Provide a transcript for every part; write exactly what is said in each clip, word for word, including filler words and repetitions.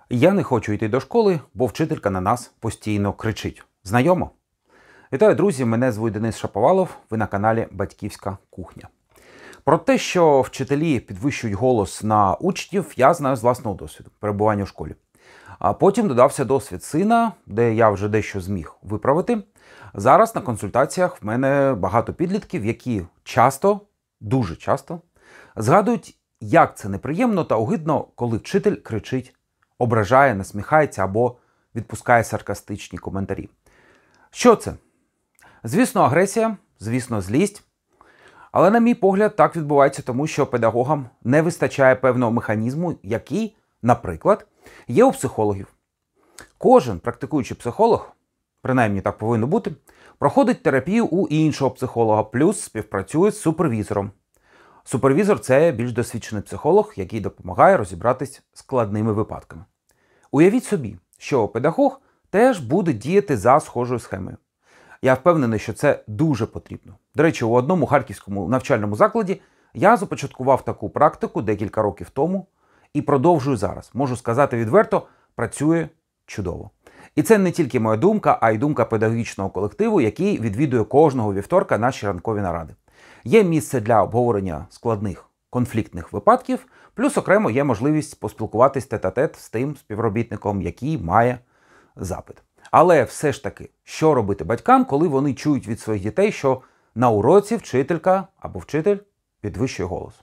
Я не хочу йти до школи, бо вчителька на нас постійно кричить. Знайомо? Вітаю, друзі! Мене звуть Денис Шаповалов, ви на каналі Батьківська кухня. Про те, що вчителі підвищують голос на учнів, я знаю з власного досвіду перебування в школі. А потім додався досвід сина, де я вже дещо зміг виправити. Зараз на консультаціях в мене багато підлітків, які часто, дуже часто, згадують, як це неприємно та огидно, коли вчитель кричить, ображає, насміхається або відпускає саркастичні коментарі. Що це? Звісно, агресія, звісно, злість. Але, на мій погляд, так відбувається тому, що педагогам не вистачає певного механізму, який, наприклад, є у психологів. Кожен практикуючий психолог, принаймні так повинно бути, проходить терапію у іншого психолога, плюс співпрацює з супервізором. Супервізор – це більш досвідчений психолог, який допомагає розібратись з складними випадками. Уявіть собі, що педагог теж буде діяти за схожою схемою. Я впевнений, що це дуже потрібно. До речі, у одному харківському навчальному закладі я започаткував таку практику декілька років тому і продовжую зараз. Можу сказати відверто, працює чудово. І це не тільки моя думка, а й думка педагогічного колективу, який відвідує кожного вівторка наші ранкові наради. Є місце для обговорення складних конфліктних випадків, плюс окремо є можливість поспілкуватись тет-а-тет з тим співробітником, який має запит. Але все ж таки, що робити батькам, коли вони чують від своїх дітей, що на уроці вчителька або вчитель підвищує голос?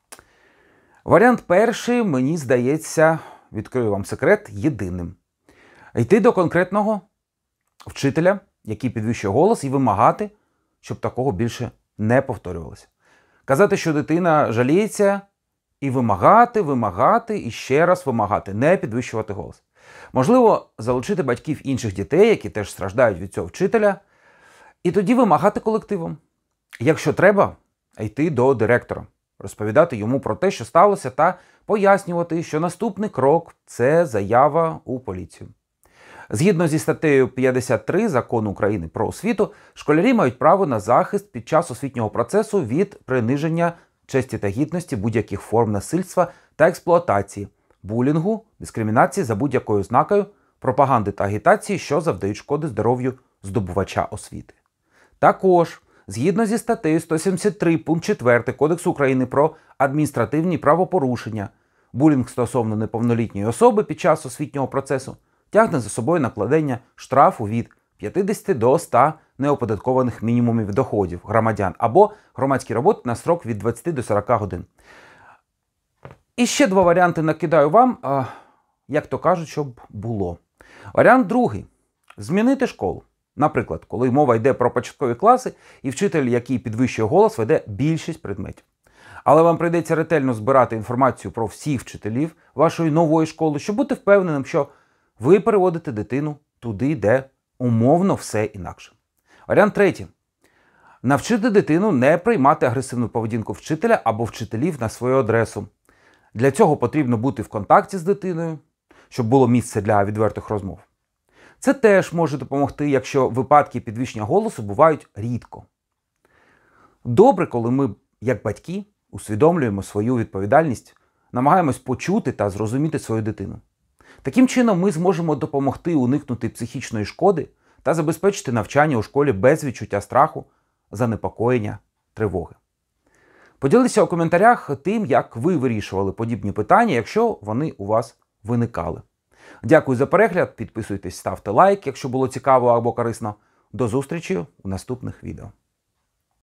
Варіант перший, мені здається, відкрию вам секрет, єдиним. Йти до конкретного вчителя, який підвищує голос, і вимагати, щоб такого більше не повторювалося. Казати, що дитина жаліється, і вимагати, вимагати, і ще раз вимагати, не підвищувати голос. Можливо, залучити батьків інших дітей, які теж страждають від цього вчителя, і тоді вимагати колективом. Якщо треба, йти до директора, розповідати йому про те, що сталося, та пояснювати, що наступний крок – це заява у поліцію. Згідно зі статтею п'ятдесят три Закону України про освіту, школярі мають право на захист під час освітнього процесу від приниження честі та гідності, будь-яких форм насильства та експлуатації, булінгу, дискримінації за будь-якою ознакою, пропаганди та агітації, що завдають шкоди здоров'ю здобувача освіти. Також, згідно зі статтею сто сімдесят три пункт четвертий Кодексу України про адміністративні правопорушення, булінг стосовно неповнолітньої особи під час освітнього процесу тягне за собою накладення штрафу від п'ятдесят до ста неоподаткованих мінімумів доходів громадян або громадські роботи на строк від двадцяти до сорока годин. І ще два варіанти накидаю вам, а, як то кажуть, щоб було. Варіант другий. Змінити школу. Наприклад, коли мова йде про початкові класи, і вчитель, який підвищує голос, веде більшість предметів. Але вам прийдеться ретельно збирати інформацію про всіх вчителів вашої нової школи, щоб бути впевненим, що ви переводите дитину туди, де умовно все інакше. Варіант третій. Навчити дитину не приймати агресивну поведінку вчителя або вчителів на свою адресу. Для цього потрібно бути в контакті з дитиною, щоб було місце для відвертих розмов. Це теж може допомогти, якщо випадки підвищення голосу бувають рідко. Добре, коли ми, як батьки, усвідомлюємо свою відповідальність, намагаємось почути та зрозуміти свою дитину. Таким чином ми зможемо допомогти уникнути психічної шкоди та забезпечити навчання у школі без відчуття страху, занепокоєння, тривоги. Поділіться у коментарях тим, як ви вирішували подібні питання, якщо вони у вас виникали. Дякую за перегляд, підписуйтесь, ставте лайк, якщо було цікаво або корисно. До зустрічі у наступних відео.